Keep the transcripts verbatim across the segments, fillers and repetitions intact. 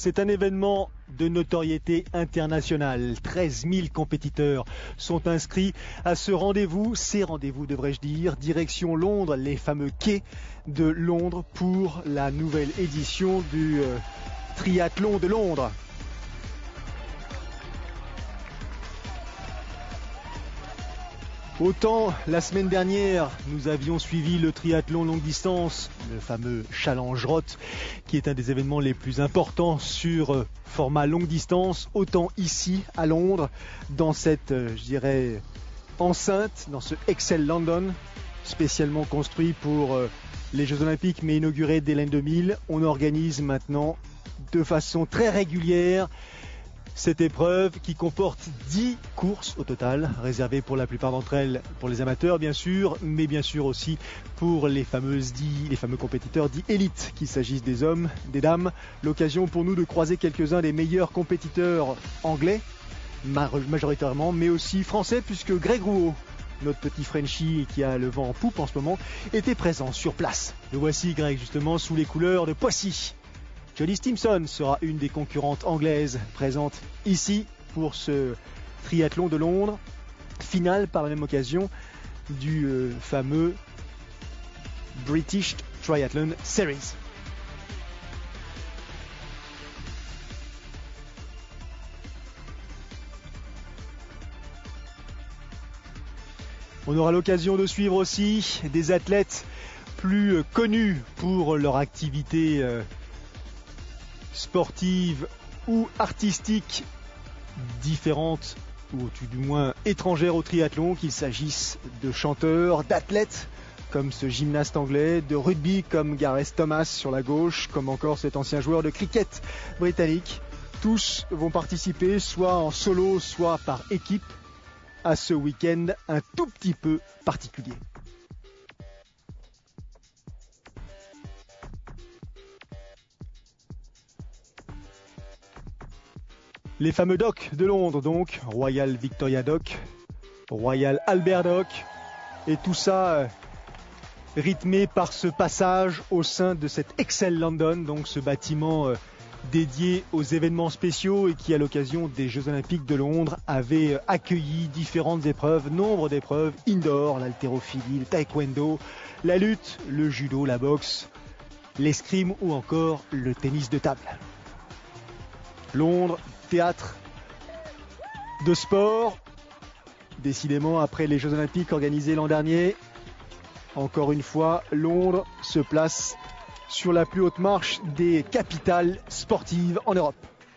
c'est un événement de notoriété internationale. treize mille compétiteurs sont inscrits à ce rendez-vous, ces rendez-vous devrais-je dire, direction Londres, les fameux quais de Londres pour la nouvelle édition du euh, triathlon de Londres. Autant la semaine dernière, nous avions suivi le triathlon longue distance, le fameux Challenge Roth, qui est un des événements les plus importants sur format longue distance, autant ici à Londres, dans cette, je dirais, enceinte, dans ce Excel London, spécialement construit pour les Jeux Olympiques, mais inauguré dès l'année deux mille. On organise maintenant de façon très régulière cette épreuve qui comporte dix courses au total, réservées pour la plupart d'entre elles pour les amateurs bien sûr, mais bien sûr aussi pour les fameuses dix, les fameux compétiteurs dits élites, qu'il s'agisse des hommes, des dames. L'occasion pour nous de croiser quelques-uns des meilleurs compétiteurs anglais, majoritairement, mais aussi français, puisque Greg Rouault, notre petit Frenchie qui a le vent en poupe en ce moment, était présent sur place. Le voici Greg justement sous les couleurs de Poissy. Jodie Stimson sera une des concurrentes anglaises présentes ici pour ce triathlon de Londres, finale par la même occasion du euh, fameux British Triathlon Series. On aura l'occasion de suivre aussi des athlètes plus connus pour leur activité euh, sportive ou artistique différentes ou du moins étrangères au triathlon, qu'il s'agisse de chanteurs, d'athlètes comme ce gymnaste anglais, de rugby comme Gareth Thomas sur la gauche, comme encore cet ancien joueur de cricket britannique. Tous vont participer soit en solo, soit par équipe à ce week-end un tout petit peu particulier. Les fameux docks de Londres donc, Royal Victoria Dock, Royal Albert Dock, et tout ça euh, rythmé par ce passage au sein de cet Excel London, donc ce bâtiment euh, dédié aux événements spéciaux et qui à l'occasion des Jeux Olympiques de Londres avait euh, accueilli différentes épreuves, nombre d'épreuves, indoor, l'haltérophilie, le taekwondo, la lutte, le judo, la boxe, l'escrime ou encore le tennis de table. Londres, théâtre de sport, décidément après les Jeux Olympiques organisés l'an dernier. Encore une fois, Londres se place sur la plus haute marche des capitales sportives en Europe.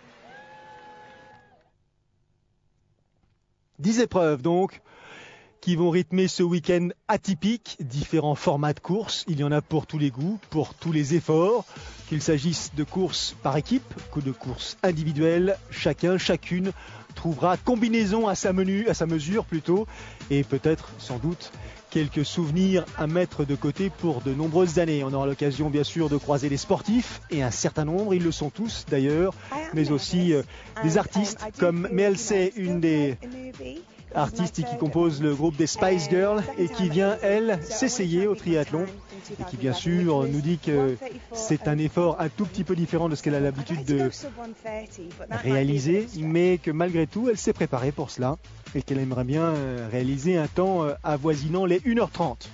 Dix épreuves donc, qui vont rythmer ce week-end atypique, différents formats de courses. Il y en a pour tous les goûts, pour tous les efforts, qu'il s'agisse de courses par équipe ou de courses individuelles. Chacun, chacune trouvera combinaison à sa, menu, à sa mesure plutôt, et peut-être, sans doute, quelques souvenirs à mettre de côté pour de nombreuses années. On aura l'occasion bien sûr de croiser des sportifs, et un certain nombre, ils le sont tous d'ailleurs, mais aussi euh, des artistes comme Mel C, une des artiste qui compose le groupe des Spice Girls et qui vient, elle, s'essayer au triathlon et qui, bien sûr, nous dit que c'est un effort un tout petit peu différent de ce qu'elle a l'habitude de réaliser, mais que malgré tout, elle s'est préparée pour cela et qu'elle aimerait bien réaliser un temps avoisinant les une heure trente.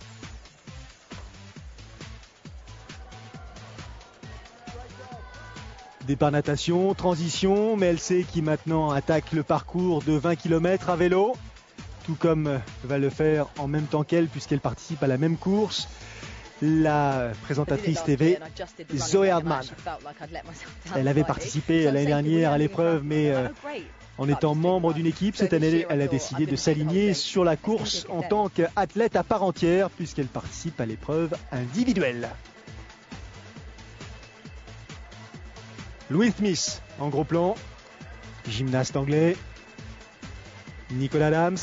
Départ natation, transition, mais elle sait qui maintenant attaque le parcours de vingt kilomètres à vélo, tout comme va le faire en même temps qu'elle puisqu'elle participe à la même course. La présentatrice T V, Zoe Hardman. Elle avait participé l'année dernière à l'épreuve, mais euh, en étant membre d'une équipe, cette année, elle a décidé de s'aligner sur la course en tant qu'athlète à part entière puisqu'elle participe à l'épreuve individuelle. Louis Smith en gros plan, gymnaste anglais. Nicola Adams,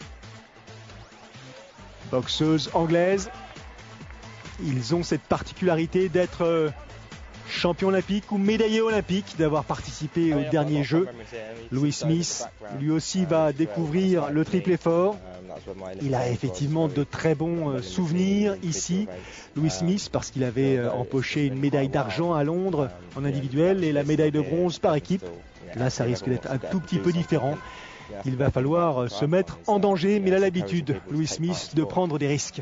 boxeuse anglaise. Ils ont cette particularité d'être champion olympique ou médaillé olympique, d'avoir participé aux derniers Jeux. Louis Smith, lui aussi, va découvrir le triple effort. Il a effectivement de très bons euh, souvenirs ici, Louis Smith, parce qu'il avait euh, empoché une médaille d'argent à Londres en individuel et la médaille de bronze par équipe. Là, ça risque d'être un tout petit peu différent. Il va falloir euh, se mettre en danger, mais il a l'habitude, Louis Smith, de prendre des risques.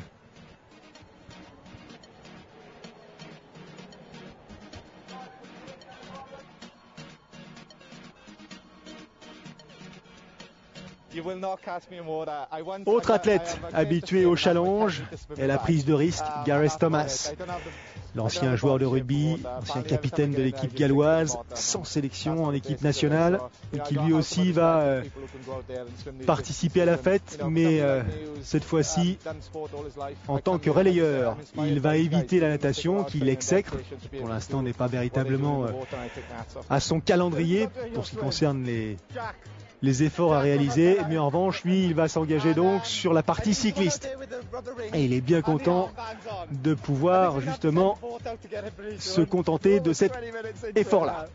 Autre athlète habitué au challenge et la prise de risque, Gareth Thomas. L'ancien joueur de rugby, ancien capitaine de l'équipe galloise, sans sélection en équipe nationale, et qui lui aussi va euh, participer à la fête, mais euh, cette fois-ci en tant que relayeur. Il va éviter la natation qu'il exècre, qui pour l'instant n'est pas véritablement euh, à son calendrier pour ce qui concerne les... les efforts à réaliser, mais en revanche, lui, il va s'engager donc sur la partie cycliste. Et il est bien content de pouvoir justement se contenter de cet effort-là.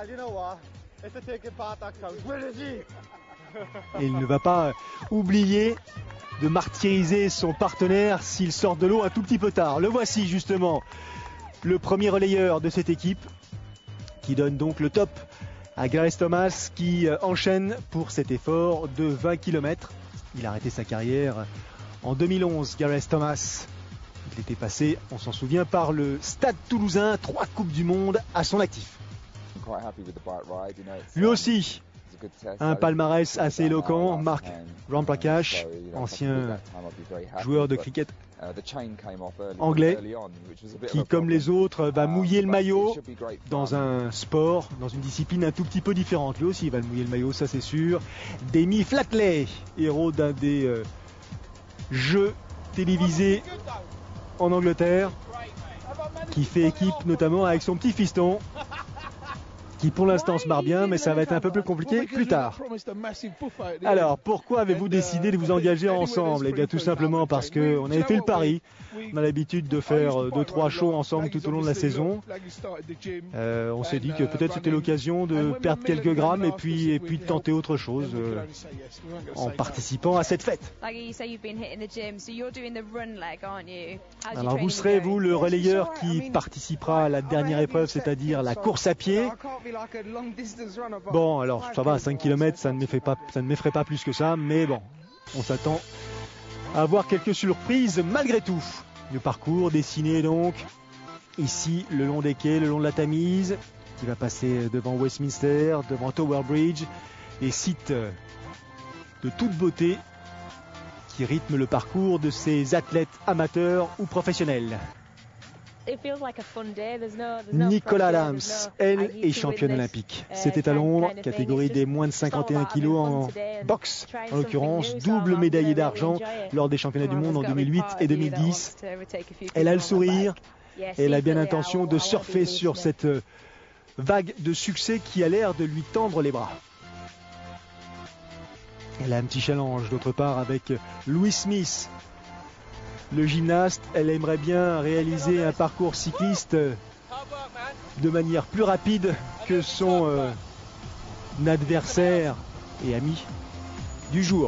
Et il ne va pas oublier de martyriser son partenaire s'il sort de l'eau un tout petit peu tard. Le voici justement, le premier relayeur de cette équipe, qui donne donc le top à Gareth Thomas, qui enchaîne pour cet effort de vingt kilomètres. Il a arrêté sa carrière en deux mille onze, Gareth Thomas. Il était passé, on s'en souvient, par le Stade Toulousain, trois Coupes du Monde à son actif. Lui aussi, un palmarès assez éloquent, Mark Ramprakash, ancien joueur de cricket anglais, qui comme les autres va mouiller le maillot dans un sport, dans une discipline un tout petit peu différente. Lui aussi il va le mouiller le maillot, ça c'est sûr. Demi Flatley, héros d'un des euh, jeux télévisés en Angleterre, qui fait équipe notamment avec son petit fiston, qui pour l'instant se marre bien, mais ça va être un peu plus compliqué plus tard. Alors, pourquoi avez-vous décidé de vous engager ensemble? Eh bien, tout simplement parce qu'on avait fait le pari. On a l'habitude de faire deux trois shows ensemble tout au long de la saison. Euh, on s'est dit que peut-être c'était l'occasion de perdre quelques grammes et puis, et puis de tenter autre chose euh, en participant à cette fête. Alors, vous serez, vous, le relayeur qui participera à la dernière épreuve, c'est-à-dire la course à pied. Bon, alors ça va, cinq kilomètres, ça ne m'effraie pas, ça ne m'effraie pas plus que ça, mais bon, on s'attend à avoir quelques surprises malgré tout. Le parcours dessiné donc ici le long des quais, le long de la Tamise, qui va passer devant Westminster, devant Tower Bridge, et sites de toute beauté qui rythment le parcours de ces athlètes amateurs ou professionnels. Nicola Adams, elle, est championne olympique. C'était à Londres, catégorie des moins de cinquante et un kilos en boxe, en l'occurrence, double médaillée d'argent lors des championnats du monde en deux mille huit et deux mille dix. Elle a le sourire, et elle a bien l'intention de surfer sur cette vague de succès qui a l'air de lui tendre les bras. Elle a un petit challenge d'autre part avec Louis Smith. Le gymnaste, elle aimerait bien réaliser un parcours cycliste de manière plus rapide que son euh, adversaire et ami du jour.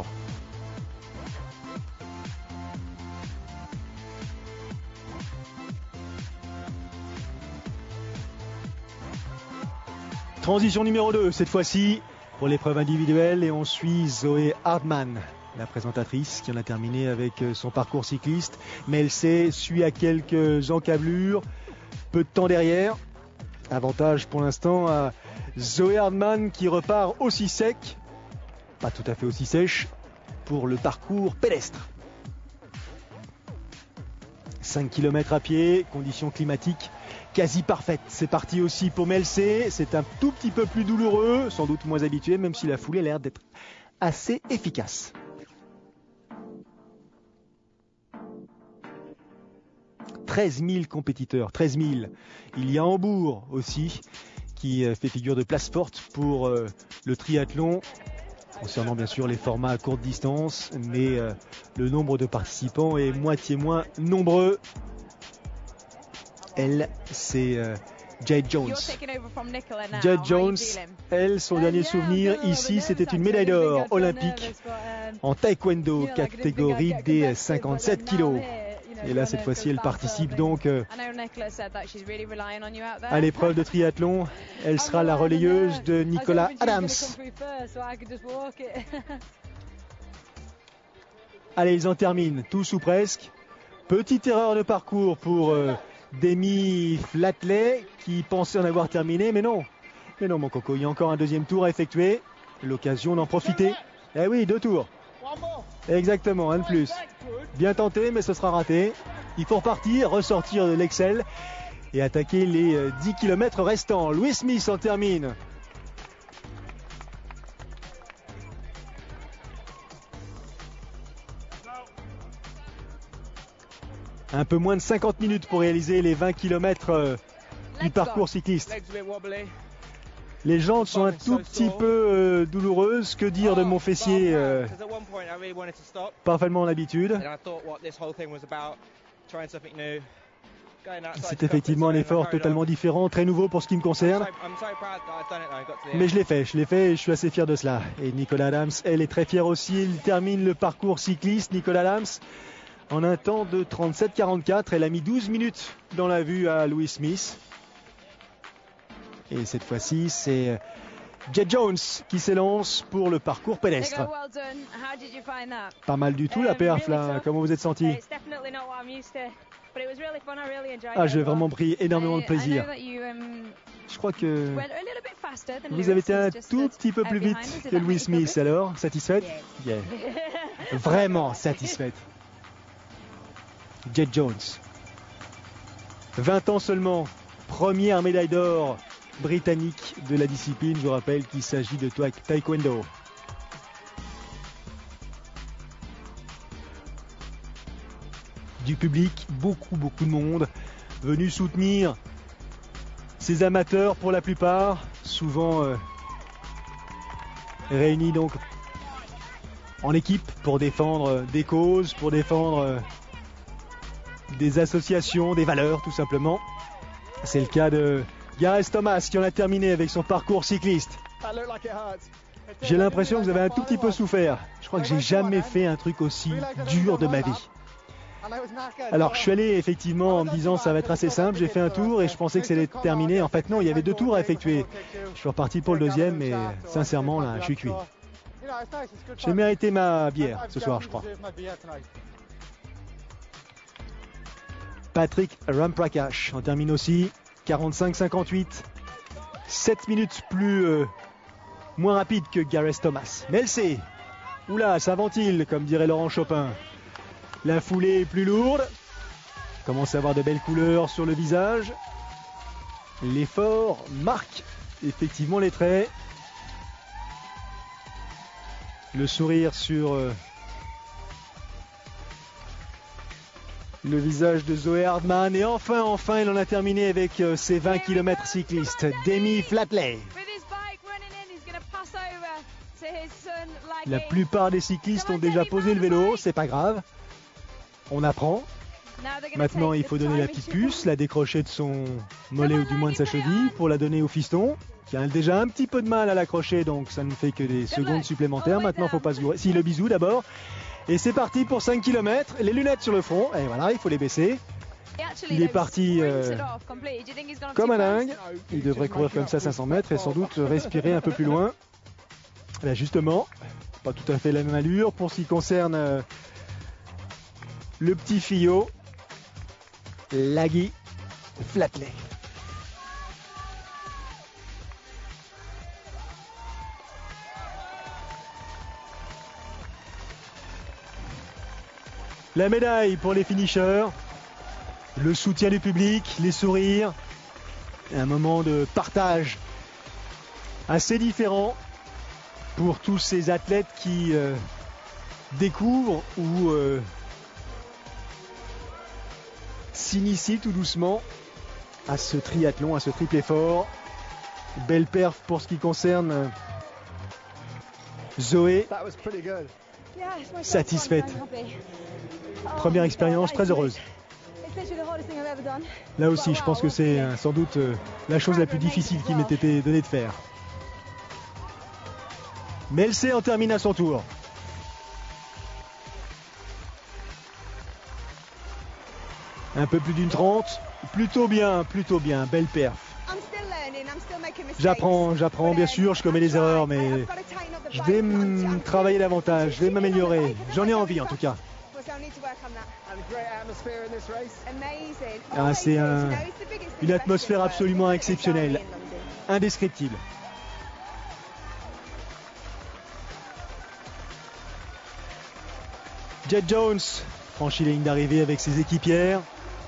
Transition numéro deux, cette fois-ci pour l'épreuve individuelle, et on suit Zoé Hardman, la présentatrice, qui en a terminé avec son parcours cycliste. Mais elle sait, suit à quelques encablures, peu de temps derrière. Avantage pour l'instant à Zoé Hardman, qui repart aussi sec, pas tout à fait aussi sèche, pour le parcours pédestre. cinq kilomètres à pied, conditions climatiques quasi parfaites. C'est parti aussi pour Melsey, c'est un tout petit peu plus douloureux, sans doute moins habitué, même si la foulée a l'air d'être assez efficace. treize mille compétiteurs, treize mille. Il y a Hambourg aussi, qui fait figure de place forte pour euh, le triathlon, concernant bien sûr les formats à courte distance, mais euh, le nombre de participants est moitié moins nombreux. Elle, c'est euh, Jade Jones. Jade Jones, elle, son dernier souvenir ici, c'était une médaille d'or olympique en taekwondo, catégorie des cinquante-sept kilos. Et là, cette fois-ci, elle participe donc euh, à l'épreuve de triathlon. Elle sera la relayeuse de Nicolas Adams. Allez, ils en terminent, tous ou presque. Petite erreur de parcours pour euh, Demi Flatley qui pensait en avoir terminé, mais non. Mais non, mon coco, il y a encore un deuxième tour à effectuer. L'occasion d'en profiter. Eh oui, deux tours. Exactement, un de plus. Bien tenté, mais ce sera raté. Il faut repartir, ressortir de l'Excel et attaquer les euh, dix kilomètres restants. Louis Smith en termine. Un peu moins de cinquante minutes pour réaliser les vingt kilomètres euh, du parcours cycliste. Les jambes sont un tout petit peu euh, douloureuses. Que dire de mon fessier euh, parfaitement l'habitude. C'est effectivement un effort totalement différent, très nouveau pour ce qui me concerne. Mais je l'ai fait, je l'ai fait et je suis assez fier de cela. Et Nicolas Adams, elle est très fière aussi. Il termine le parcours cycliste, Nicolas Adams, en un temps de trente-sept quarante-quatre. Elle a mis douze minutes dans la vue à Louis Smith. Et cette fois-ci, c'est Jade Jones qui s'élance pour le parcours pédestre. Pas mal du tout la perf là, comment vous êtes senti? Ah, j'ai vraiment pris énormément de plaisir. Je crois que vous avez été un tout petit peu plus vite que Louis Smith, alors satisfaite? Yeah. Vraiment satisfaite. Jade Jones, vingt ans seulement, première médaille d'or britannique de la discipline. Je vous rappelle qu'il s'agit de taekwondo. Du public, beaucoup beaucoup de monde venu soutenir ces amateurs pour la plupart, souvent euh, réunis donc en équipe pour défendre des causes, pour défendre euh, des associations, des valeurs tout simplement. C'est le cas de Gareth Thomas qui en a terminé avec son parcours cycliste. J'ai l'impression que vous avez un tout petit peu souffert. Je crois que j'ai jamais fait un truc aussi dur de ma vie. Alors je suis allé effectivement en me disant ça va être assez simple, j'ai fait un tour et je pensais que c'était terminé. En fait non, il y avait deux tours à effectuer. Je suis reparti pour le deuxième, mais sincèrement là, je suis cuit. J'ai mérité ma bière ce soir, je crois. Patrick Ramprakash en termine aussi, quarante-cinq cinquante-huit, sept minutes plus euh, moins rapide que Gareth Thomas. Mais elle sait, oula, ça ventile, comme dirait Laurent Chopin. La foulée est plus lourde, commence à avoir de belles couleurs sur le visage. L'effort marque effectivement les traits. Le sourire sur euh, le visage de Zoé Hardman. Et enfin, enfin, il en a terminé avec euh, ses vingt kilomètres cyclistes. Demi Flatley. La plupart des cyclistes ont déjà posé le vélo, c'est pas grave. On apprend. Maintenant, il faut donner la petite puce, la décrocher de son mollet ou du moins de sa cheville pour la donner au fiston, qui a déjà un petit peu de mal à l'accrocher, donc ça ne fait que des secondes supplémentaires. Maintenant, il faut pas se gourer. Si, le bisou d'abord. Et c'est parti pour cinq kilomètres. Les lunettes sur le front. Et voilà, il faut les baisser. Il est parti euh, comme un dingue. Il devrait courir comme ça cinq cents mètres et sans doute respirer un peu plus loin. Là, justement, pas tout à fait la même allure pour ce qui concerne euh, le petit fillot, Laggy Flatley. La médaille pour les finishers, le soutien du public, les sourires, un moment de partage assez différent pour tous ces athlètes qui euh, découvrent ou euh, s'initient tout doucement à ce triathlon, à ce triple effort. Belle perf pour ce qui concerne euh, Zoé. Satisfaite. Première expérience, très heureuse. Là aussi, je pense que c'est euh, sans doute euh, la chose la plus difficile qui m'ait été donnée de faire. Melsey en termine à son tour. Un peu plus d'une trente. Plutôt bien, plutôt bien. Belle perf. J'apprends, j'apprends bien sûr, je commets des erreurs, mais je vais m- travailler davantage, je vais m'améliorer. J'en ai envie en tout cas. Ah, c'est un, une atmosphère absolument exceptionnelle, indescriptible. Jed Jones franchit la ligne d'arrivée avec ses équipières.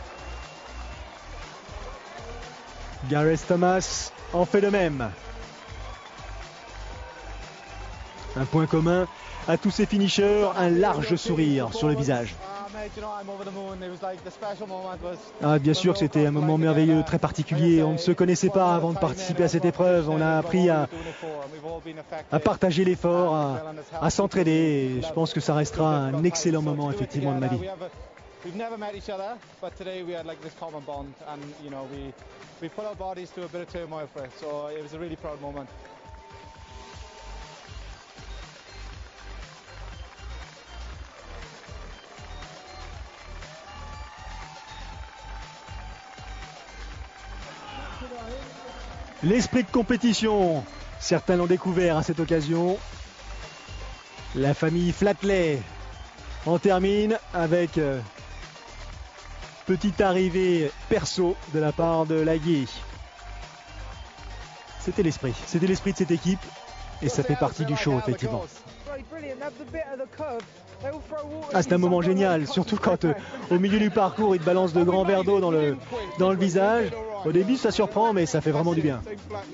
Gareth Thomas en fait de même. Un point commun à tous ces finishers, un large sourire sur le visage. Ah, bien sûr que c'était un moment merveilleux, très particulier. On ne se connaissait pas avant de participer à cette épreuve. On a appris à, à partager l'effort, à, à s'entraider. Et je pense que ça restera un excellent moment effectivement de ma vie. We've never met each other, but today we had like this common bond, and you know we we put our bodies through a bit of turmoil for it, so it was a really proud moment. L'esprit de compétition, certains l'ont découvert à cette occasion. La famille Flatley en termine avec euh, petite arrivée perso de la part de Laguier. C'était l'esprit, c'était l'esprit de cette équipe et ça fait partie du show effectivement. Ah, c'est un moment génial, surtout quand euh, au milieu du parcours il te balance de grands verres d'eau dans le, dans le visage. Au début ça surprend mais ça fait vraiment du bien.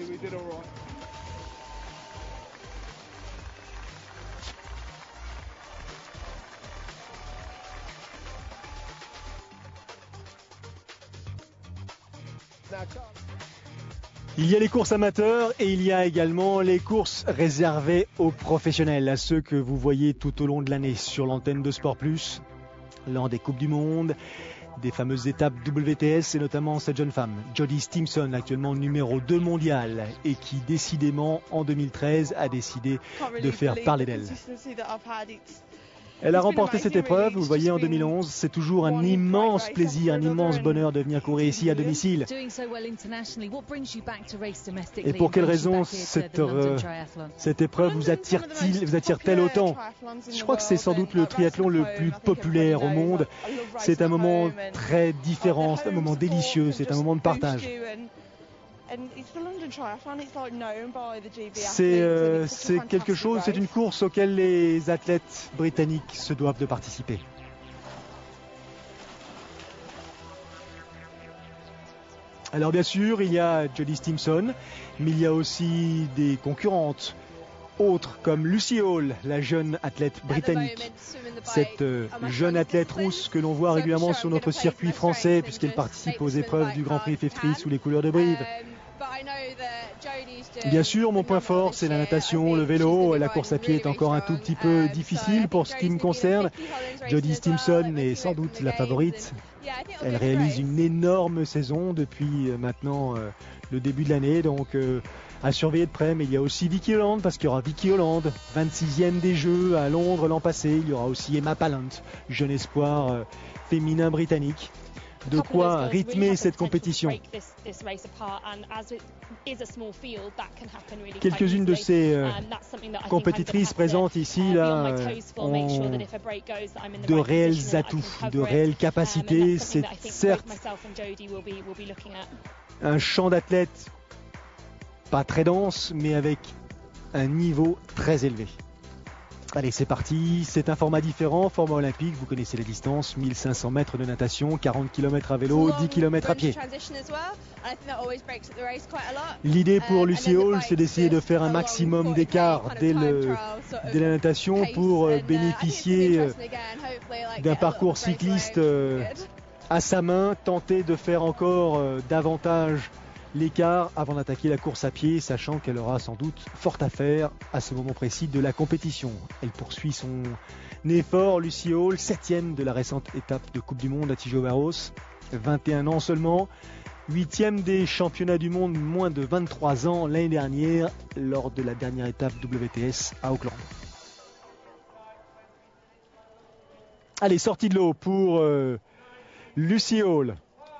Il y a les courses amateurs et il y a également les courses réservées aux professionnels, à ceux que vous voyez tout au long de l'année sur l'antenne de Sport Plus, lors des Coupes du Monde, des fameuses étapes W T S et notamment cette jeune femme, Jodie Stimson, actuellement numéro deux mondial et qui décidément en deux mille treize a décidé de faire parler d'elle. Elle a remporté cette épreuve, vous le voyez en deux mille onze, c'est toujours un immense plaisir, un immense bonheur de venir courir ici à domicile. Et pour quelle raison cette, euh, cette épreuve vous attire-t-il, vous attire-t-elle autant? Je crois que c'est sans doute le triathlon le plus populaire au monde. C'est un moment très différent, c'est un moment délicieux, c'est un moment de partage. C'est euh, c'est quelque chose, c'est une course auquel les athlètes britanniques se doivent de participer. Alors bien sûr, il y a Jodie Stimson, mais il y a aussi des concurrentes autres comme Lucy Hall, la jeune athlète britannique. Cette euh, jeune athlète rousse que l'on voit régulièrement sur notre circuit français puisqu'elle participe aux épreuves du Grand Prix cinquante sous les couleurs de Brive. Bien sûr, mon point fort, c'est la natation, le vélo. La course à pied est encore un tout petit peu difficile pour ce qui me concerne. Jodie Stimson est sans doute la favorite. Elle réalise une énorme saison depuis maintenant euh, le début de l'année, donc euh, à surveiller de près. Mais il y a aussi Vicky Holland, parce qu'il y aura Vicky Holland, vingt-sixième des Jeux à Londres l'an passé. Il y aura aussi Emma Pallant, jeune espoir euh, féminin britannique. De quoi rythmer cette compétition. Quelques-unes de ces euh, compétitrices présentes ici là, euh, ont de réels atouts, de réelles capacités. C'est certes un champ d'athlètes pas très dense, mais avec un niveau très élevé. Allez, c'est parti, c'est un format différent, format olympique, vous connaissez les distances, mille cinq cents mètres de natation, quarante kilomètres à vélo, dix kilomètres à pied. L'idée pour Lucy Hall, c'est d'essayer de faire un maximum d'écart dès, le, dès la natation pour bénéficier d'un parcours cycliste à sa main, tenter de faire encore davantage l'écart avant d'attaquer la course à pied, sachant qu'elle aura sans doute fort à faire à ce moment précis de la compétition. Elle poursuit son effort, Lucy Hall, septième de la récente étape de Coupe du Monde à Tijo Barros. vingt et un ans seulement. Huitième des championnats du monde moins de vingt-trois ans l'année dernière lors de la dernière étape W T S à Auckland. Allez, sortie de l'eau pour euh, Lucy Hall.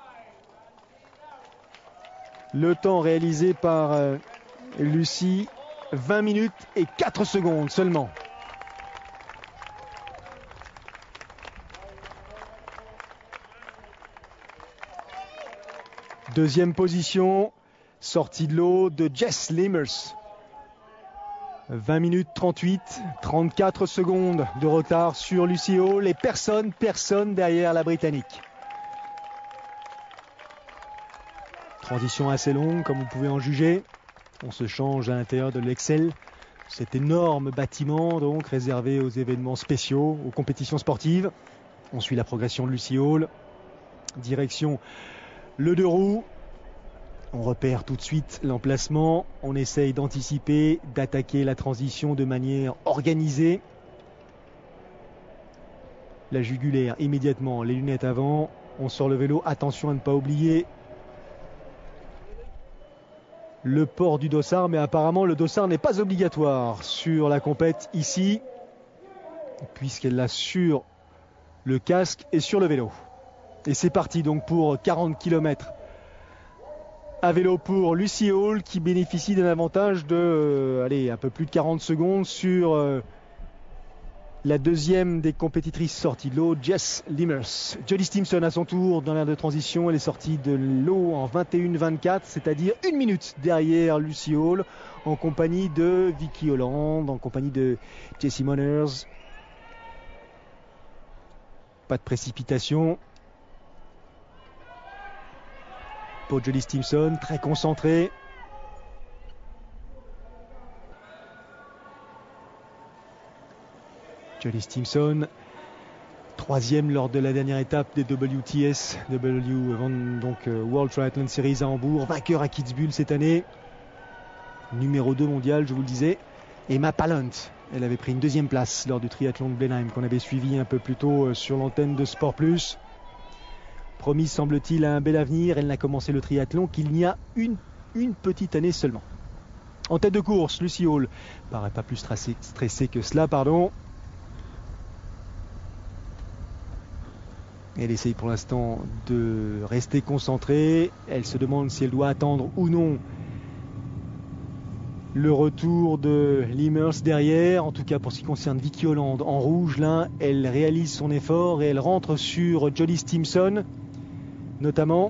Le temps réalisé par euh, Lucy, vingt minutes et quatre secondes seulement. Deuxième position, sortie de l'eau de Jess Limers. vingt minutes trente-huit, trente-quatre secondes de retard sur Lucy Hall et personne, personne derrière la Britannique. Transition assez longue, comme vous pouvez en juger. On se change à l'intérieur de l'Excel, cet énorme bâtiment donc réservé aux événements spéciaux, aux compétitions sportives. On suit la progression de Lucy Hall. Direction le deux roues. On repère tout de suite l'emplacement. On essaye d'anticiper, d'attaquer la transition de manière organisée. La jugulaire immédiatement, les lunettes avant. On sort le vélo. Attention à ne pas oublier le port du dossard, mais apparemment le dossard n'est pas obligatoire sur la compète ici, puisqu'elle l'a sur le casque et sur le vélo. Et c'est parti donc pour quarante kilomètres à vélo pour Lucy Hall, qui bénéficie d'un avantage de euh, allez, un peu plus de quarante secondes sur euh, la deuxième des compétitrices sorties de l'eau, Jess Limers. Jodie Stimson à son tour dans l'aire de transition, elle est sortie de l'eau en vingt et une vingt-quatre, c'est-à-dire une minute derrière Lucy Hall, en compagnie de Vicky Holland, en compagnie de Jessie Monners. Pas de précipitation pour Jodie Stimson, très concentrée. Jodie Stimson, troisième lors de la dernière étape des W T S, W donc World Triathlon Series à Hambourg, vainqueur à Kitzbühel cette année, numéro deux mondial, je vous le disais. Emma Pallant, elle avait pris une deuxième place lors du triathlon de Blenheim qu'on avait suivi un peu plus tôt sur l'antenne de Sport Plus. Promise, semble-t-il, à un bel avenir. Elle n'a commencé le triathlon qu'il n'y a une, une petite année seulement. En tête de course, Lucy Hall paraît pas plus stressée, stressée que cela, pardon. Elle essaye pour l'instant de rester concentrée. Elle se demande si elle doit attendre ou non le retour de Limers derrière. En tout cas, pour ce qui concerne Vicky Holland en rouge, là, elle réalise son effort et elle rentre sur Jodie Stimson, notamment.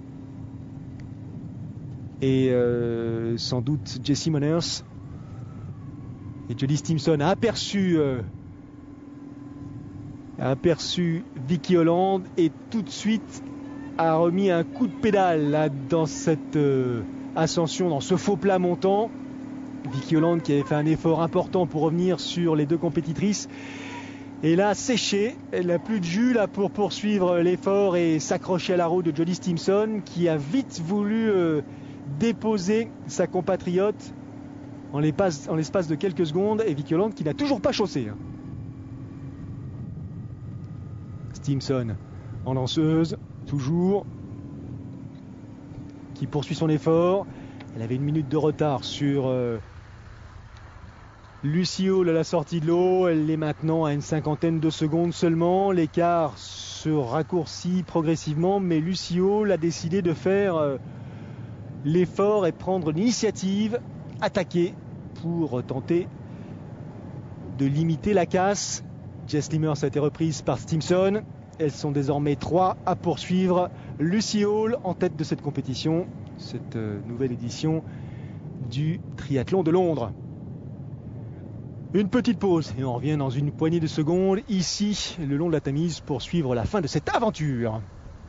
Et euh, sans doute Jessie Monners. Et Jodie Stimson a aperçu... Euh, a aperçu Vicky Holland et tout de suite a remis un coup de pédale là, dans cette euh, ascension, dans ce faux plat montant. Vicky Holland qui avait fait un effort important pour revenir sur les deux compétitrices. Et là, séché, elle n'a plus de jus là, pour poursuivre l'effort et s'accrocher à la roue de Jodie Stimson, qui a vite voulu euh, déposer sa compatriote en l'espace, en l'espace de quelques secondes. Et Vicky Holland qui n'a toujours pas chaussé. Hein. Stimson en lanceuse, toujours, qui poursuit son effort. Elle avait une minute de retard sur euh, Lucy Hall à la sortie de l'eau. Elle est maintenant à une cinquantaine de secondes seulement. L'écart se raccourcit progressivement, mais Lucy Hall a décidé de faire euh, l'effort et prendre l'initiative, attaquer pour tenter de limiter la casse. Jess Limers a été reprise par Stimson. Elles sont désormais trois à poursuivre Lucy Hall en tête de cette compétition, cette euh, nouvelle édition du triathlon de Londres. Une petite pause et on revient dans une poignée de secondes ici le long de la Tamise pour suivre la fin de cette aventure.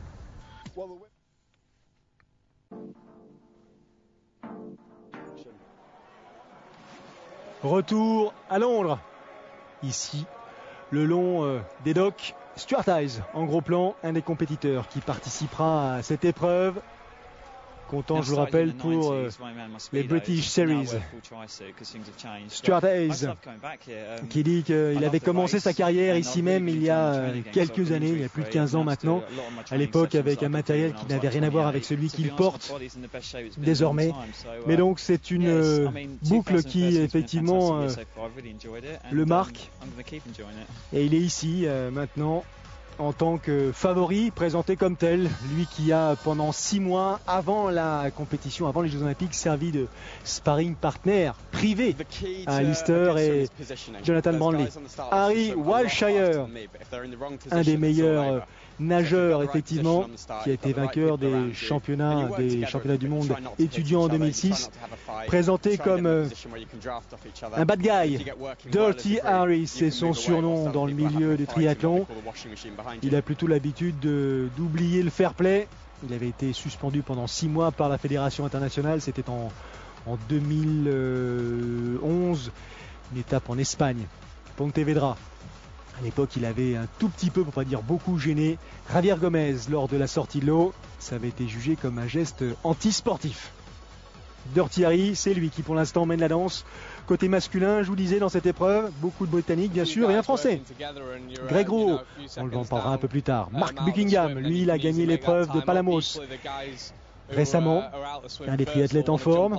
Retour à Londres. Ici, le long euh, des docks. Stuart Hayes, en gros plan, un des compétiteurs qui participera à cette épreuve. content, je vous rappelle, pour euh, les British Series. Stuart Hayes, qui dit qu'il avait commencé sa carrière ici même il y a quelques années, il y a plus de quinze ans maintenant, à l'époque avec un matériel qui n'avait rien à voir avec celui qu'il porte désormais. Mais donc c'est une euh, boucle qui effectivement euh, le marque, et il est ici euh, maintenant en tant que favori, présenté comme tel, lui qui a pendant six mois avant la compétition, avant les Jeux Olympiques, servi de sparring partner privé à Lister et Jonathan Brandley. Harry Walshire, un des meilleurs nageurs effectivement, qui a été vainqueur des championnats, des championnats du monde étudiants en deux mille six, présenté comme euh, un bad guy. Dirty Harry, c'est son surnom dans le milieu du triathlon. Il a plutôt l'habitude d'oublier le fair play. Il avait été suspendu pendant six mois par la Fédération internationale. C'était en, en deux mille onze, une étape en Espagne, Pontevedra. À l'époque, il avait un tout petit peu, pour pas dire beaucoup, gêné Javier Gomez lors de la sortie de l'eau. Ça avait été jugé comme un geste anti-sportif. Dirty Harry, c'est lui qui pour l'instant mène la danse. Côté masculin, je vous disais dans cette épreuve, beaucoup de Britanniques bien sûr et un Français. Greg Rouault, on en parlera un peu plus tard. Mark Buckingham, lui il a gagné l'épreuve de Palamos récemment, un des triathlètes en forme.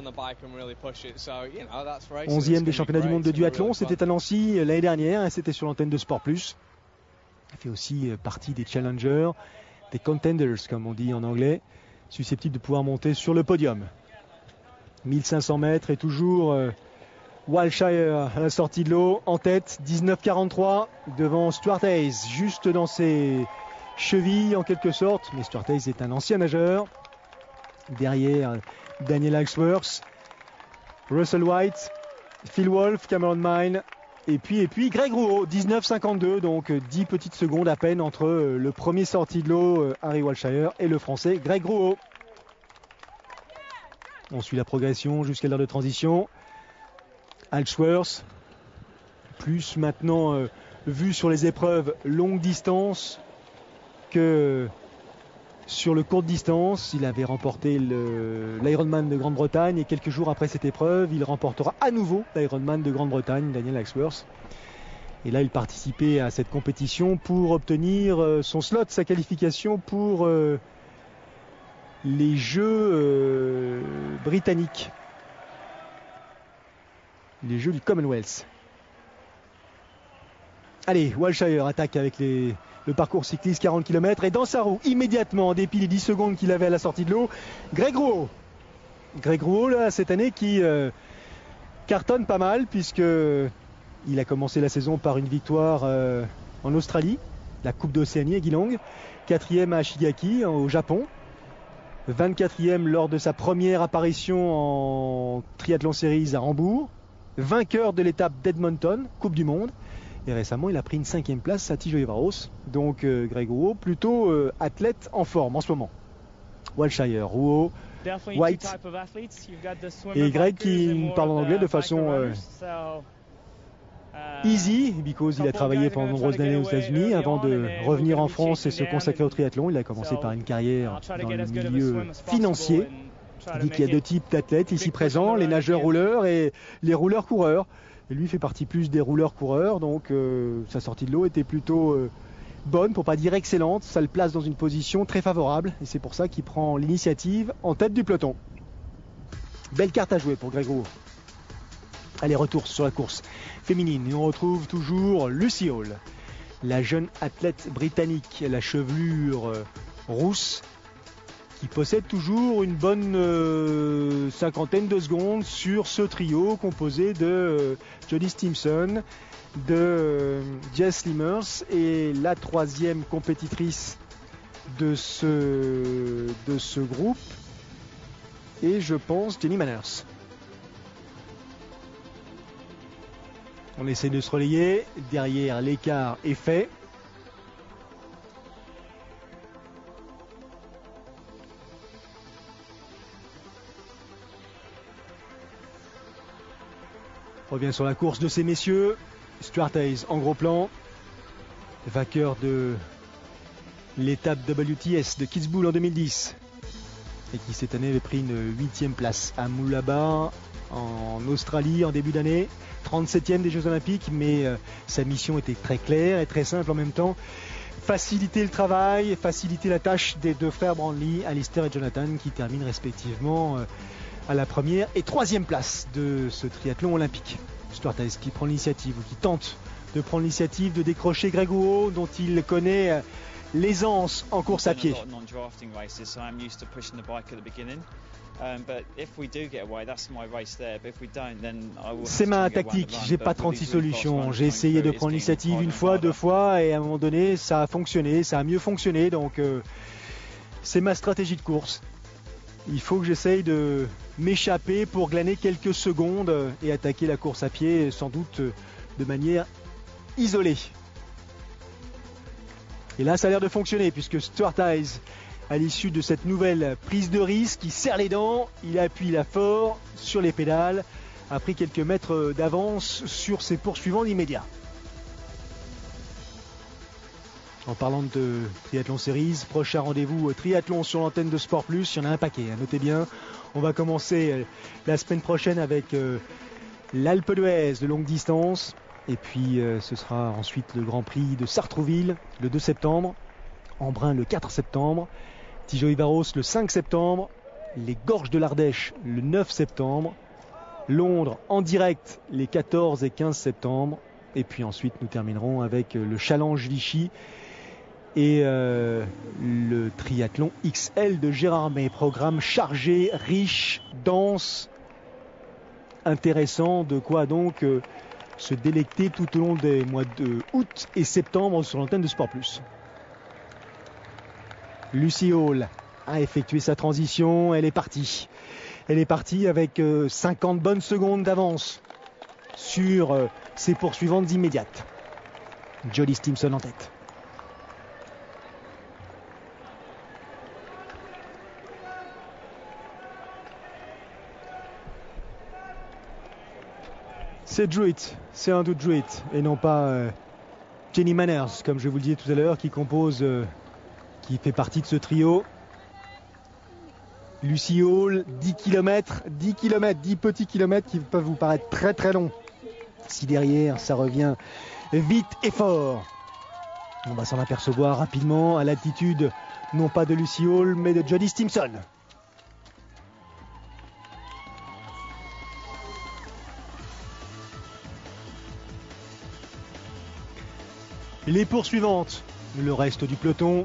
onzième des championnats du monde de duathlon, c'était à Nancy l'année dernière et c'était sur l'antenne de Sport Plus. Il fait aussi partie des challengers, des contenders comme on dit en anglais, susceptibles de pouvoir monter sur le podium. mille cinq cents mètres et toujours euh, Walshire à la sortie de l'eau en tête, dix-neuf quarante-trois devant Stuart Hayes, juste dans ses chevilles en quelque sorte, mais Stuart Hayes est un ancien nageur. Derrière Daniel Axworth, Russell White, Phil Wolf, Cameron Mine et puis, et puis Greg Rouault, dix-neuf cinquante-deux, donc dix petites secondes à peine entre le premier sorti de l'eau Harry Walshire et le français Greg Rouault. On suit la progression jusqu'à l'heure de transition. Alsworth, plus maintenant euh, vu sur les épreuves longue distance que sur le courte distance. Il avait remporté l'Ironman de Grande-Bretagne et quelques jours après cette épreuve, il remportera à nouveau l'Ironman de Grande-Bretagne, Daniel Axworth. Et là, il participait à cette compétition pour obtenir euh, son slot, sa qualification pour euh, les Jeux euh, britanniques, les Jeux du Commonwealth. Allez, Walshire attaque avec les, le parcours cycliste, quarante kilomètres, et dans sa roue, immédiatement, en dépit des dix secondes qu'il avait à la sortie de l'eau, Greg Rouault. Greg Rouault, là, cette année, qui euh, cartonne pas mal, puisque il a commencé la saison par une victoire euh, en Australie, la Coupe d'Océanie à Geelong, quatrième à Ashigaki, au Japon, vingt-quatrième lors de sa première apparition en Triathlon Series à Hambourg, vainqueur de l'étape d'Edmonton, Coupe du Monde, et récemment il a pris une cinquième place à Tijovaros. Donc euh, Greg Rouault, plutôt euh, athlète en forme en ce moment. Walshire, Rouault, White et Greg qui parle en anglais de façon euh, easy, because il a travaillé pendant de nombreuses années aux États-Unis avant de revenir en France et se consacrer au triathlon. Il a commencé par une carrière dans le milieu financier. Il dit qu'il y a deux types d'athlètes ici présents, les nageurs-rouleurs et les rouleurs-coureurs. Et lui fait partie plus des rouleurs-coureurs, donc euh, sa sortie de l'eau était plutôt euh, bonne, pour pas dire excellente. Ça le place dans une position très favorable et c'est pour ça qu'il prend l'initiative en tête du peloton. Belle carte à jouer pour Greg Rouault. Allez, retour sur la course féminine et on retrouve toujours Lucy Hall, la jeune athlète britannique, la chevelure euh, rousse, qui possède toujours une bonne euh, cinquantaine de secondes sur ce trio composé de euh, Jodie Stimson, de euh, Jess Limers et la troisième compétitrice de ce, de ce groupe et je pense Jenny Manners. On essaie de se relayer, derrière l'écart est fait. On revient sur la course de ces messieurs. Stuart Hayes en gros plan, vainqueur de l'étape W T S de Kitzbühel en deux mille dix. et qui cette année avait pris une huitième place à Moolaba en Australie en début d'année, trente-septième des Jeux Olympiques, mais euh, sa mission était très claire et très simple en même temps. Faciliter le travail, faciliter la tâche des deux frères Brownlee, Alistair et Jonathan, qui terminent respectivement euh, à la première et troisième place de ce triathlon olympique. Stuart Hayes qui prend l'initiative, ou qui tente de prendre l'initiative de décrocher Greg Huot, dont il connaît euh, l'aisance en course à pied. C'est ma tactique, j'ai pas trente-six solutions. J'ai essayé de prendre l'initiative une fois, deux fois, et à un moment donné, ça a fonctionné, ça a mieux fonctionné, donc euh, c'est ma stratégie de course. Il faut que j'essaye de m'échapper pour glaner quelques secondes et attaquer la course à pied, sans doute de manière isolée. Et là, ça a l'air de fonctionner, puisque Stuart Hayes, à l'issue de cette nouvelle prise de risque, il serre les dents, il appuie là fort sur les pédales, a pris quelques mètres d'avance sur ses poursuivants immédiats. En parlant de Triathlon Series, prochain rendez-vous triathlon sur l'antenne de Sport Plus, il y en a un paquet, hein, notez bien. On va commencer la semaine prochaine avec euh, l'Alpe d'Huez de longue distance. Et puis euh, ce sera ensuite le Grand Prix de Sartrouville le deux septembre, Embrun le quatre septembre, Tijoux-Ivaros le cinq septembre, les Gorges de l'Ardèche le neuf septembre, Londres en direct les quatorze et quinze septembre, et puis ensuite nous terminerons avec le Challenge Vichy et euh, le triathlon X L de Gérardmer. Programme chargé, riche, dense, intéressant, de quoi donc euh, se délecter tout au long des mois de août et septembre sur l'antenne de Sport Plus. Lucy Hall a effectué sa transition, elle est partie. Elle est partie avec euh, cinquante bonnes secondes d'avance sur euh, ses poursuivantes immédiates. Jody Stimson en tête. C'est Druitt, c'est un doute Druitt, et non pas euh, Jenny Manners, comme je vous le disais tout à l'heure, qui compose, euh, qui fait partie de ce trio. Lucy Hall, dix kilomètres, dix kilomètres, dix petits kilomètres qui peuvent vous paraître très très longs. Si derrière, ça revient vite et fort. On va s'en apercevoir rapidement à l'altitude, non pas de Lucy Hall, mais de Jody Stimson. Les poursuivantes, le reste du peloton.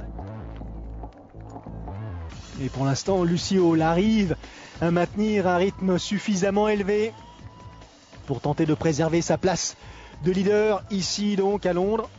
Et pour l'instant, Lucy Hall arrive à maintenir un rythme suffisamment élevé pour tenter de préserver sa place de leader ici donc à Londres.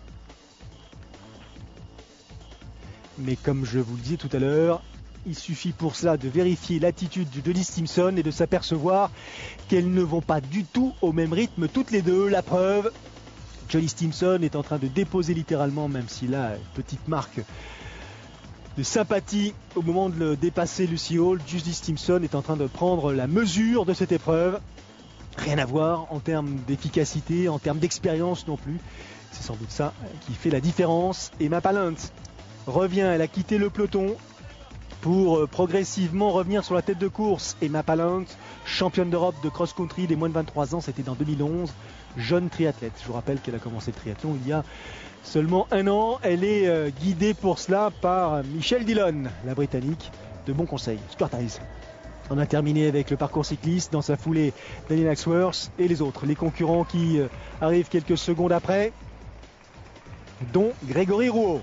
Mais comme je vous le disais tout à l'heure, il suffit pour cela de vérifier l'attitude de Jody Stimson et de s'apercevoir qu'elles ne vont pas du tout au même rythme toutes les deux. La preuve, Jody Stimson est en train de déposer littéralement, même s'il a une petite marque de sympathie au moment de le dépasser Lucy Hall. Jody Stimson est en train de prendre la mesure de cette épreuve. Rien à voir en termes d'efficacité, en termes d'expérience non plus. C'est sans doute ça qui fait la différence. Emma Pallant revient, elle a quitté le peloton pour progressivement revenir sur la tête de course. Emma Pallant, championne d'Europe de cross-country des moins de vingt-trois ans, c'était en deux mille onze. Jeune triathlète. Je vous rappelle qu'elle a commencé le triathlon il y a seulement un an. Elle est euh, guidée pour cela par Michelle Dillon, la Britannique. De bons conseils. Stuart Hayes. On a terminé avec le parcours cycliste. Dans sa foulée, Daniel Axworth et les autres. Les concurrents qui euh, arrivent quelques secondes après, dont Grégory Rouault,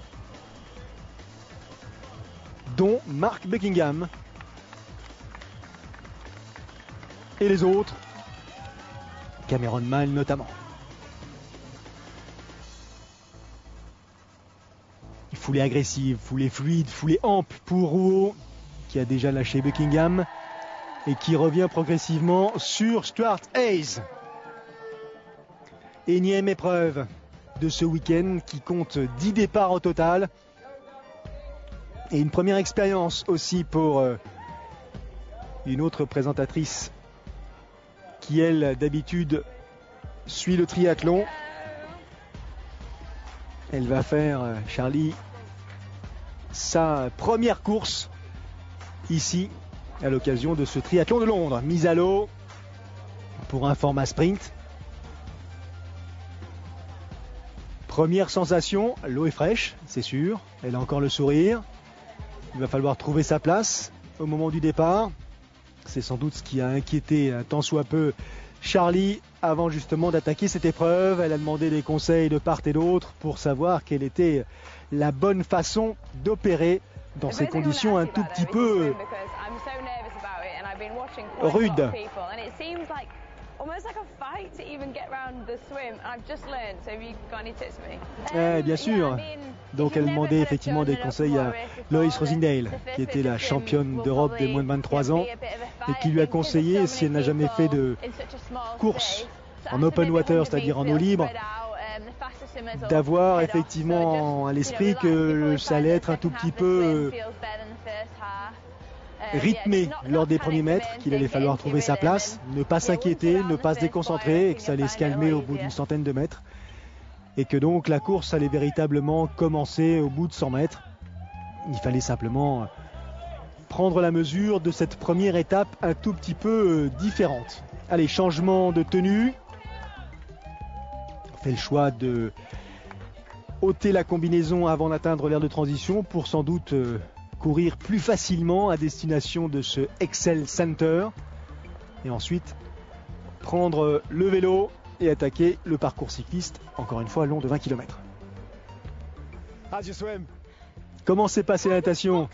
dont Mark Buckingham et les autres, Cameron Mile notamment. Foulée agressive, foulée fluide, foulée ample pour Rouault, qui a déjà lâché Buckingham et qui revient progressivement sur Stuart Hayes. Énième épreuve de ce week-end qui compte dix départs au total. Et une première expérience aussi pour euh, une autre présentatrice qui, elle, d'habitude, suit le triathlon. Elle va faire, euh, Charlie, sa première course ici à l'occasion de ce triathlon de Londres. Mise à l'eau pour un format sprint. Première sensation, l'eau est fraîche, c'est sûr. Elle a encore le sourire. Il va falloir trouver sa place au moment du départ. C'est sans doute ce qui a inquiété un tant soit peu Charlie avant justement d'attaquer cette épreuve. Elle a demandé des conseils de part et d'autre pour savoir quelle était la bonne façon d'opérer dans ces conditions un tout petit peu rudes. Eh, bien sûr. Donc elle demandait effectivement des conseils à Loïs Rosindale, qui était la championne d'Europe des moins de vingt-trois ans, et qui lui a conseillé, si elle n'a jamais fait de course en open water, c'est-à-dire en eau libre, d'avoir effectivement à l'esprit que ça allait être un tout petit peu rythmé lors des premiers mètres, qu'il allait falloir trouver sa place, ne pas s'inquiéter, ne pas se déconcentrer, et que ça allait se calmer au bout d'une centaine de mètres, et que donc la course allait véritablement commencer au bout de cent mètres. Il fallait simplement prendre la mesure de cette première étape un tout petit peu différente. Allez, changement de tenue. On fait le choix de ôter la combinaison avant d'atteindre l'aire de transition pour sans doute euh, courir plus facilement à destination de ce Excel Center. Et ensuite, prendre le vélo et attaquer le parcours cycliste, encore une fois long de vingt kilomètres. Comment s'est passée la natation?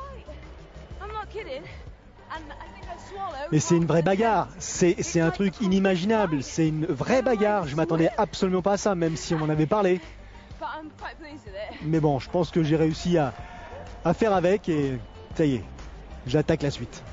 Mais c'est une vraie bagarre, c'est, c'est un truc inimaginable, c'est une vraie bagarre. Je m'attendais absolument pas à ça, même si on en avait parlé. Mais bon, je pense que j'ai réussi à, à faire avec et ça y est, j'attaque la suite.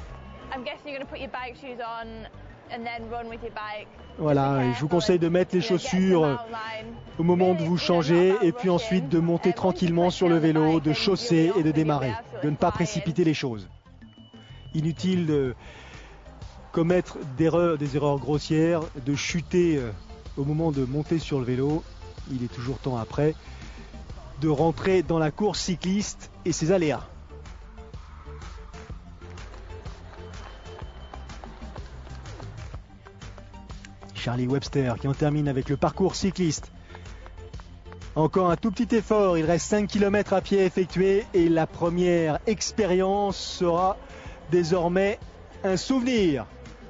Voilà, et je vous conseille de mettre les chaussures au moment de vous changer et puis ensuite de monter tranquillement sur le vélo, de chausser et de démarrer, de ne pas précipiter les choses. Inutile de commettre d'erreurs, des erreurs grossières, de chuter au moment de monter sur le vélo. Il est toujours temps après de rentrer dans la course cycliste et ses aléas. Charlie Webster qui en termine avec le parcours cycliste. Encore un tout petit effort, il reste cinq kilomètres à pied effectués et la première expérience sera désormais un souvenir.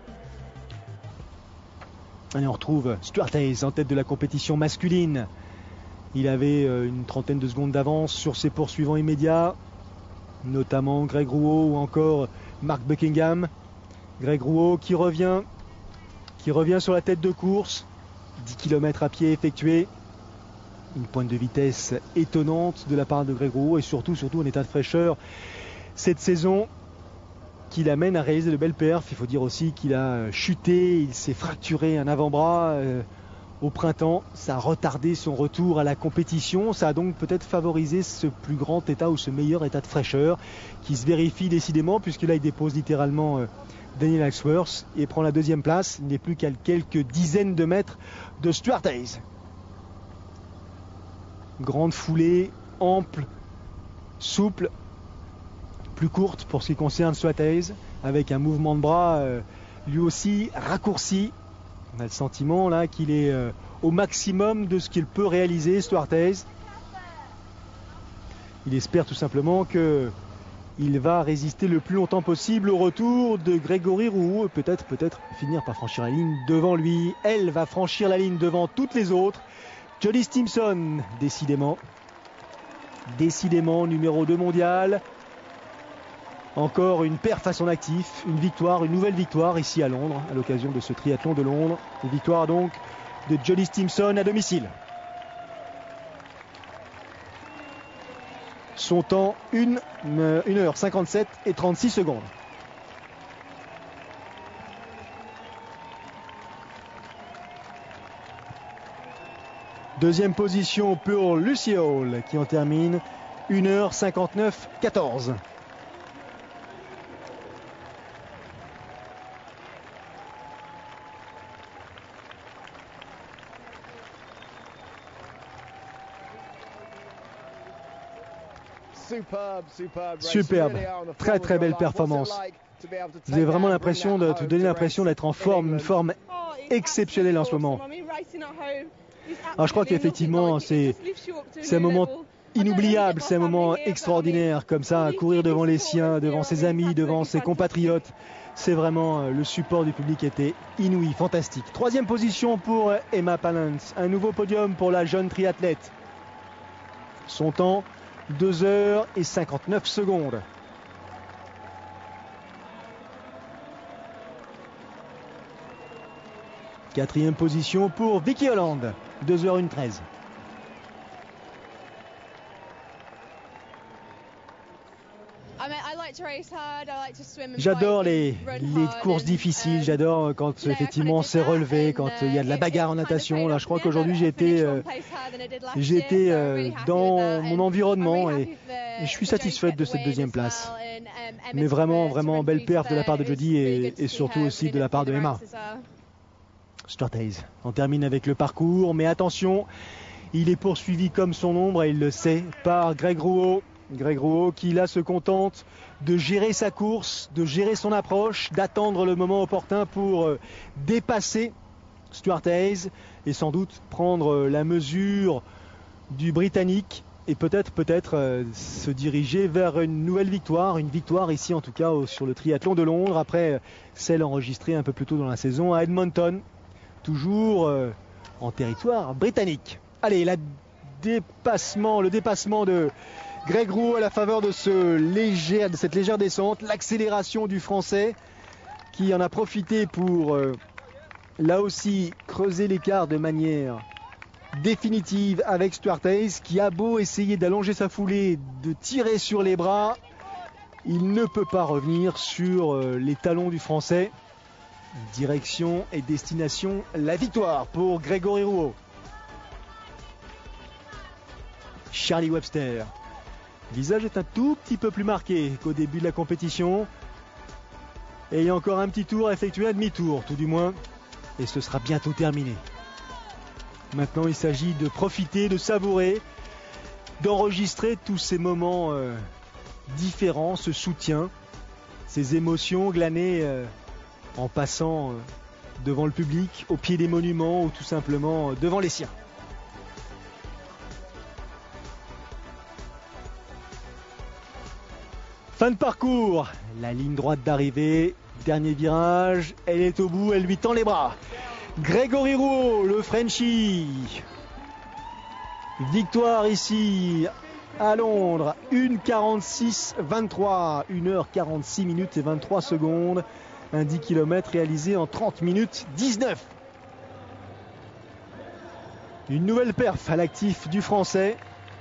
Allez, on retrouve Stuart Hayes en tête de la compétition masculine. Il avait une trentaine de secondes d'avance sur ses poursuivants immédiats, notamment Greg Rouault ou encore Mark Buckingham. Greg Rouault qui revient, qui revient sur la tête de course. dix kilomètres à pied effectués. Une pointe de vitesse étonnante de la part de Greg Rouault et surtout, surtout en état de fraîcheur cette saison qui l'amène à réaliser de belles perfs. Il faut dire aussi qu'il a chuté, il s'est fracturé un avant-bras euh, au printemps. Ça a retardé son retour à la compétition. Ça a donc peut-être favorisé ce plus grand état ou ce meilleur état de fraîcheur qui se vérifie décidément puisque là il dépose littéralement euh, Daniel Axworth et prend la deuxième place. Il n'est plus qu'à quelques dizaines de mètres de Stuart Hayes. Grande foulée, ample, souple, plus courte pour ce qui concerne Stuart Hayes, avec un mouvement de bras euh, lui aussi raccourci. On a le sentiment là qu'il est euh, au maximum de ce qu'il peut réaliser, Stuart Hayes. Il espère tout simplement que il va résister le plus longtemps possible au retour de Grégory Rouault et peut-être, peut-être finir par franchir la ligne devant lui. Elle va franchir la ligne devant toutes les autres. Jody Stimson, décidément. Décidément, numéro deux mondial. Encore une perf à son actif, une victoire, une nouvelle victoire ici à Londres, à l'occasion de ce triathlon de Londres. Une victoire donc de Jody Stimson à domicile. Son temps, une heure cinquante-sept et trente-six secondes. Deuxième position pour Lucy Hall qui en termine une heure cinquante-neuf quatorze. Superbe, très très belle performance. Vous avez vraiment l'impression de te donner l'impression d'être en forme, une forme exceptionnelle en ce moment. Alors je crois qu'effectivement c'est un moment inoubliable, c'est un moment extraordinaire comme ça, courir devant les siens, devant ses amis, devant ses compatriotes. C'est vraiment, le support du public était inouï, fantastique. Troisième position pour Emma Palance, un nouveau podium pour la jeune triathlète. Son temps, deux heures cinquante-neuf secondes. Quatrième position pour Vicky Holland, deux heures treize. J'adore les, les courses difficiles, j'adore quand effectivement c'est relevé, quand il y a de la bagarre en natation. Là, je crois qu'aujourd'hui j'ai été, euh, j'ai été euh, dans mon environnement et, et je suis satisfaite de cette deuxième place. Mais vraiment, vraiment belle perf de la part de Jodie et, et surtout aussi de la part de Emma. Stuart Hayes, on termine avec le parcours, mais attention, il est poursuivi comme son ombre et il le sait par Greg Rouault. Greg Rouault qui là se contente de gérer sa course, de gérer son approche, d'attendre le moment opportun pour euh, dépasser Stuart Hayes et sans doute prendre euh, la mesure du Britannique et peut-être peut-être euh, se diriger vers une nouvelle victoire, une victoire ici en tout cas au, sur le triathlon de Londres après euh, celle enregistrée un peu plus tôt dans la saison à Edmonton, toujours euh, en territoire britannique. Allez, la dépassement, le dépassement de Greg Rouault à la faveur de, ce léger, de cette légère descente, l'accélération du Français qui en a profité pour euh, là aussi creuser l'écart de manière définitive avec Stuart Hayes qui a beau essayer d'allonger sa foulée, de tirer sur les bras, il ne peut pas revenir sur euh, les talons du Français. Direction et destination, la victoire pour Grégory Rouault. Charlie Webster. Le visage est un tout petit peu plus marqué qu'au début de la compétition. Et il y a encore un petit tour à effectuer, un demi-tour tout du moins. Et ce sera bientôt terminé. Maintenant il s'agit de profiter, de savourer, d'enregistrer tous ces moments euh, différents, ce soutien, ces émotions glanées euh, en passant euh, devant le public, au pied des monuments ou tout simplement euh, devant les siens. Fin de parcours, la ligne droite d'arrivée, dernier virage, elle est au bout, elle lui tend les bras. Grégory Rouault, le Frenchie. Victoire ici à Londres, une quarante-six vingt-trois, une heure quarante-six minutes et vingt-trois secondes. Un dix kilomètres réalisé en trente minutes dix-neuf. Une nouvelle perf à l'actif du Français.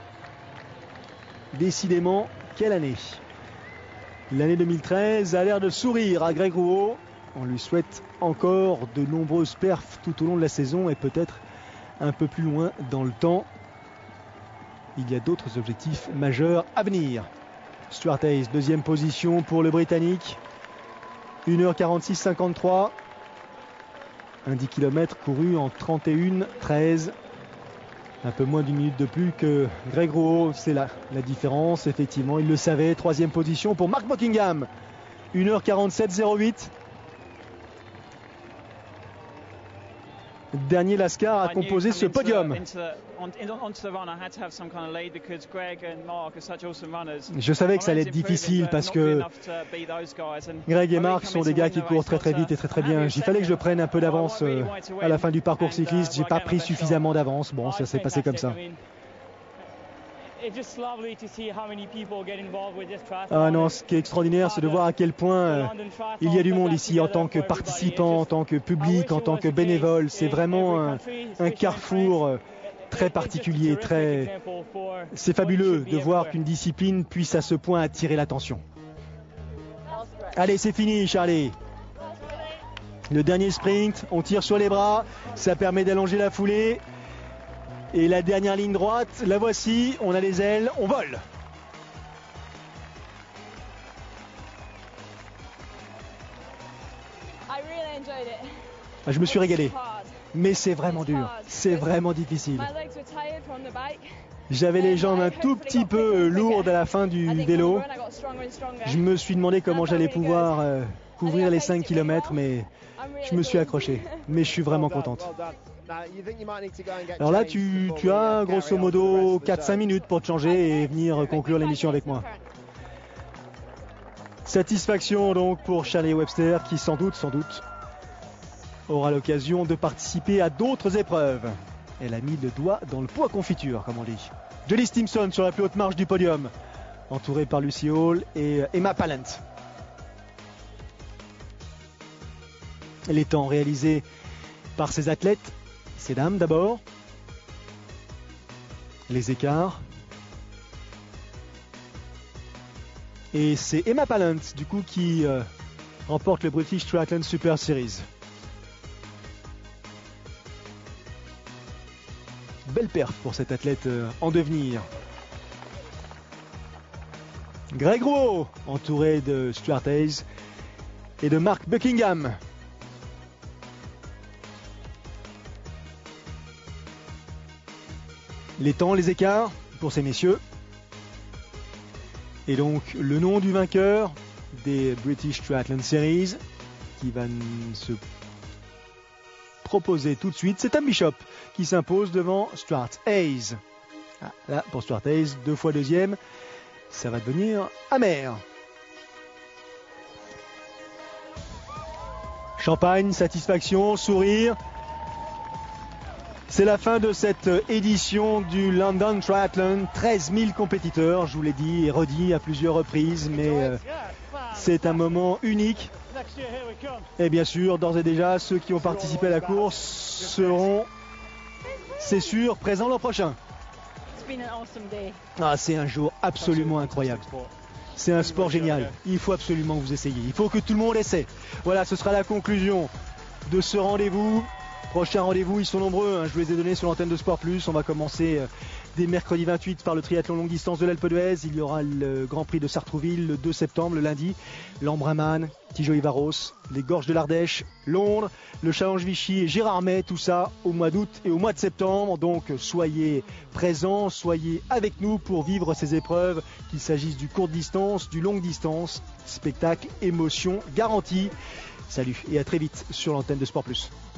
Décidément, quelle année! L'année deux mille treize a l'air de sourire à Greg Rouault. On lui souhaite encore de nombreuses perfs tout au long de la saison et peut-être un peu plus loin dans le temps. Il y a d'autres objectifs majeurs à venir. Stuart Hayes, deuxième position pour le Britannique. une heure quarante-six cinquante-trois. Un dix kilomètres couru en trente et une treize. Un peu moins d'une minute de plus que Greg Rouault, c'est là la différence. Effectivement, il le savait. Troisième position pour Mark Buckingham. une heure quarante-sept zéro huit. Dernier Lascar a composé ce podium. Je savais que ça allait être difficile parce que Greg et Mark sont des gars qui courent très très vite et très très bien. Il fallait que je prenne un peu d'avance à la fin du parcours cycliste. J'ai pas pris suffisamment d'avance. Bon, ça s'est passé comme ça. Ah non, ce qui est extraordinaire, c'est de voir à quel point euh, il y a du monde ici en tant que participant, en tant que public, en tant que bénévole. C'est vraiment un, un carrefour euh, très particulier, très. C'est fabuleux de voir qu'une discipline puisse à ce point attirer l'attention. Allez, c'est fini, Charlie. Le dernier sprint, on tire sur les bras, ça permet d'allonger la foulée. Et la dernière ligne droite, la voici, on a les ailes, on vole. Je me suis régalé. mais c'est vraiment dur, c'est vraiment difficile. J'avais les jambes un tout petit peu lourdes à la fin du vélo. Je me suis demandé comment j'allais pouvoir euh, couvrir les cinq kilomètres, mais je me suis accroché. Mais je suis vraiment contente. Alors là, tu, tu as grosso modo quatre à cinq minutes pour te changer et venir conclure l'émission avec moi. Satisfaction donc pour Shelley Webster qui sans doute, sans doute, aura l'occasion de participer à d'autres épreuves. Elle a mis le doigt dans le pot à confiture, comme on dit. Julie Stimson sur la plus haute marche du podium, entourée par Lucy Hall et Emma Pallant. Les temps réalisés par ces athlètes, ces dames d'abord. Les écarts. Et c'est Emma Pallant, du coup, qui euh, remporte le British Triathlon Super Series. Belle perf pour cet athlète euh, en devenir. Greg Rouault, entouré de Stuart Hayes et de Mark Buckingham. Les temps, les écarts pour ces messieurs. Et donc le nom du vainqueur des British Triathlon Series qui va se proposer tout de suite, c'est Tom Bishop qui s'impose devant Stuart Hayes. Ah, là, pour Stuart Hayes, deux fois deuxième, ça va devenir amer. Champagne, satisfaction, sourire. C'est la fin de cette édition du London Triathlon. treize mille compétiteurs, je vous l'ai dit et redit à plusieurs reprises, mais euh, c'est un moment unique. Et bien sûr, d'ores et déjà, ceux qui ont participé à la course seront, c'est sûr, présents l'an prochain. Ah, c'est un jour absolument incroyable. C'est un sport génial. Il faut absolument que vous essayiez. Il faut que tout le monde essaie. Voilà, ce sera la conclusion de ce rendez-vous. Prochain rendez-vous, ils sont nombreux, hein, je vous les ai donnés sur l'antenne de Sport Plus. On va commencer euh, dès mercredi vingt-huit par le triathlon longue distance de l'Alpe d'Huez. Il y aura le Grand Prix de Sartrouville le deux septembre, le lundi. L'Embrunman, Tijo-Ivaros, les Gorges de l'Ardèche, Londres, le Challenge Vichy et Gérardmer, tout ça au mois d'août et au mois de septembre. Donc soyez présents, soyez avec nous pour vivre ces épreuves, qu'il s'agisse du courte distance, du longue distance. Spectacle, émotion garantie. Salut et à très vite sur l'antenne de Sport Plus.